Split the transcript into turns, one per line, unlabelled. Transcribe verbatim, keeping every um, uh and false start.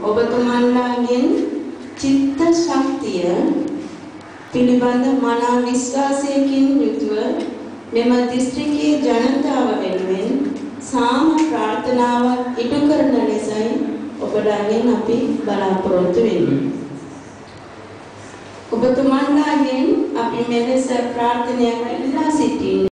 ඔබතුමන්ලාගෙන් චිත්ත ශක්තිය පිළිබඳ මනා විශ්වාසයකින් යුතුව මෙම දිස්ත්‍රික්කයේ ජනතාව වෙනුවෙන් සාම ප්‍රාර්ථනාවක් ඉටු කරන ලෙසයි ඔබලාගෙන් අපි බලාපොරොත්තු වෙන්නේ. ඔබතුමන්ලාගෙන් අපි මෙලෙස ප්‍රාර්ථනාවක් ඉල්ලා සිටින්නේ